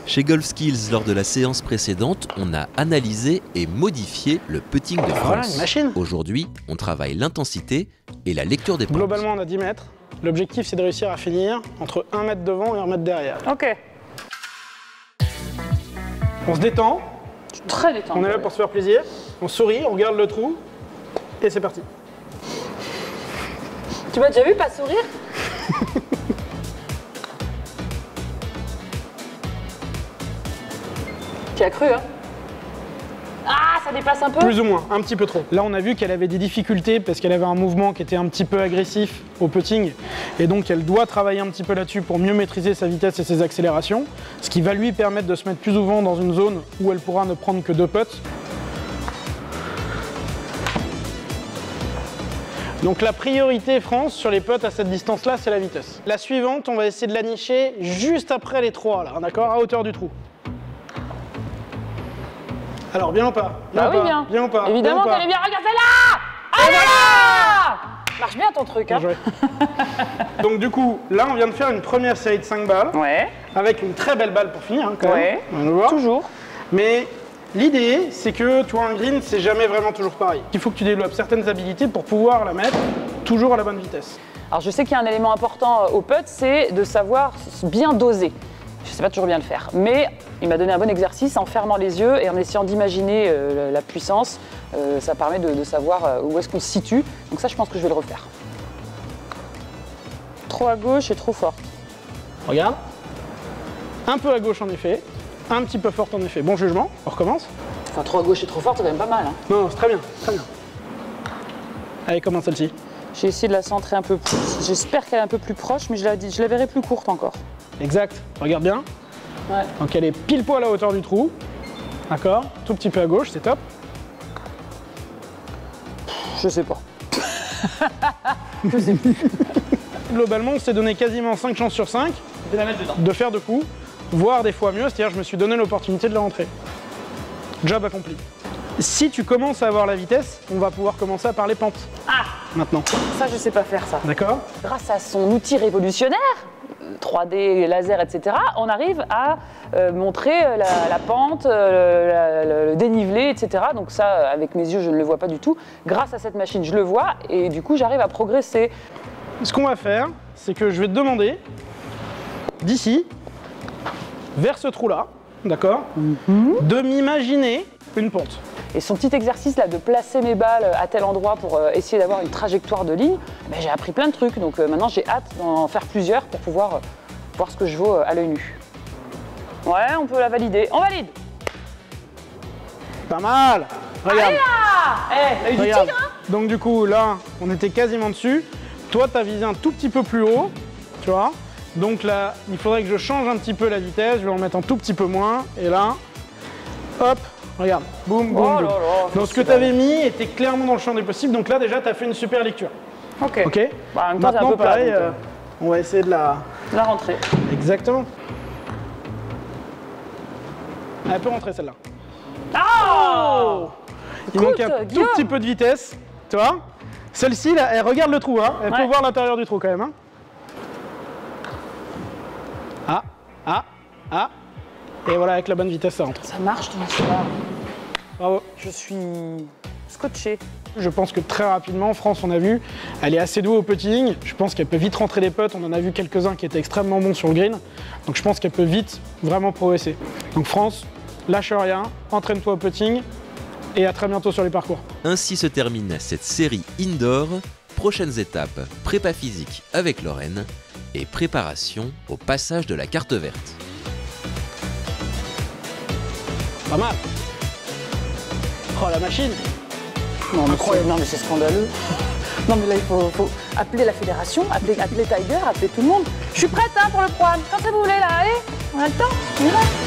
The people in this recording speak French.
Chez Golf Skills, lors de la séance précédente, on a analysé et modifié le putting de France. Voilà, une machine. Aujourd'hui, on travaille l'intensité et la lecture des pentes. Globalement, on a 10 mètres. L'objectif, c'est de réussir à finir entre 1 mètre devant et 1 mètre derrière. Ok. On se détend. Très détendu. On est là pour se faire plaisir. On sourit, on regarde le trou. Et c'est parti. Tu m'as déjà vu pas sourire? Tu as cru, hein? Ah, ça dépasse un peu? Plus ou moins, un petit peu trop. Là, on a vu qu'elle avait des difficultés parce qu'elle avait un mouvement qui était un petit peu agressif au putting. Et donc, elle doit travailler un petit peu là-dessus pour mieux maîtriser sa vitesse et ses accélérations. Ce qui va lui permettre de se mettre plus souvent dans une zone où elle pourra ne prendre que 2 putts. Donc la priorité France sur les putts à cette distance-là, c'est la vitesse. La suivante, on va essayer de la nicher juste après les 3, là, d'accord, à hauteur du trou. Alors, bien ou pas? Bah oui, bien. Bien ou pas? Évidemment qu'elle est bien. Regarde celle-là! Allez là! Marche bien ton truc, hein? Bien joué. Donc du coup, là, on vient de faire une première série de 5 balles. Ouais. Avec une très belle balle pour finir, hein, quand même. On va le voir. Toujours. Mais l'idée, c'est que, toi, un green, c'est jamais vraiment toujours pareil. Il faut que tu développes certaines habilités pour pouvoir la mettre toujours à la bonne vitesse. Alors je sais qu'il y a un élément important au putt, c'est de savoir bien doser. Je ne sais pas toujours bien le faire, mais il m'a donné un bon exercice en fermant les yeux et en essayant d'imaginer la puissance. Ça permet de savoir où est-ce qu'on se situe. Donc ça, je pense que je vais le refaire. Trop à gauche et trop forte. Regarde. Un peu à gauche en effet, un petit peu forte en effet. Bon jugement, on recommence. Enfin, trop à gauche et trop forte, c'est quand même pas mal. Hein. Non, c'est très bien, très bien. Allez, comment celle-ci? J'ai essayé de la centrer un peu plus. J'espère qu'elle est un peu plus proche, mais je la verrai plus courte encore. Exact, regarde bien. Ouais. Donc elle est pile poil à la hauteur du trou. D'accord, tout petit peu à gauche, c'est top. Je sais pas. Globalement, on s'est donné quasiment 5 chances sur 5 de la mettre dedans. De faire 2 coups, voire des fois mieux, c'est-à-dire je me suis donné l'opportunité de la rentrer. Job accompli. Si tu commences à avoir la vitesse, on va pouvoir commencer à parler pente. Ah! Maintenant. Ça, je sais pas faire ça. D'accord? Grâce à son outil révolutionnaire, 3D, laser, etc., on arrive à montrer la pente, le dénivelé, etc. Donc ça, avec mes yeux, je ne le vois pas du tout. Grâce à cette machine, je le vois et du coup, j'arrive à progresser. Ce qu'on va faire, c'est que je vais te demander, d'ici, vers ce trou-là, d'accord, de m'imaginer une pente. Et son petit exercice là de placer mes balles à tel endroit pour essayer d'avoir une trajectoire de ligne, ben, j'ai appris plein de trucs. Donc maintenant j'ai hâte d'en faire plusieurs pour pouvoir voir ce que je vaux à l'œil nu. Ouais, on peut la valider. On valide. Pas mal. Regarde. Allez là! Eh, l'œil du Regarde. tigre, hein? Donc du coup, là, on était quasiment dessus. Toi, tu as visé un tout petit peu plus haut, tu vois. Donc là, il faudrait que je change un petit peu la vitesse. Je vais en mettre un tout petit peu moins. Et là, hop. Regarde, boum, boum, Oh boum. là là, Donc ce que tu avais mis était clairement dans le champ des possibles. Donc là déjà, tu as fait une super lecture. Ok. Ok. Bah, en même temps, c'est un Maintenant, peu plat, pareil, donc, on va essayer de la... la rentrée. Exactement. Elle peut rentrer celle-là. Oh! Il manque un tout Guillaume. petit peu de vitesse, tu vois. Celle-ci, là, elle regarde le trou, hein. Elle peut voir l'intérieur du trou quand même. Hein. Ah. Et voilà, avec la bonne vitesse, ça rentre. Ça marche, ton histoire. Bravo. Je suis scotché. Je pense que très rapidement, France, on a vu, elle est assez douée au putting. Je pense qu'elle peut vite rentrer des putts. On en a vu quelques-uns qui étaient extrêmement bons sur le green. Donc je pense qu'elle peut vite vraiment progresser. Donc France, lâche rien, entraîne-toi au putting et à très bientôt sur les parcours. Ainsi se termine cette série indoor. Prochaines étapes, prépa physique avec Lorraine et préparation au passage de la carte verte. Pas mal. Oh la machine. Non, mais Incroyable. non, mais c'est scandaleux. Non, mais là, il faut appeler la fédération, appeler Tiger, appeler tout le monde. Je suis prête hein, pour le programme. Quand ça vous voulez, là, allez, on a le temps, on y va.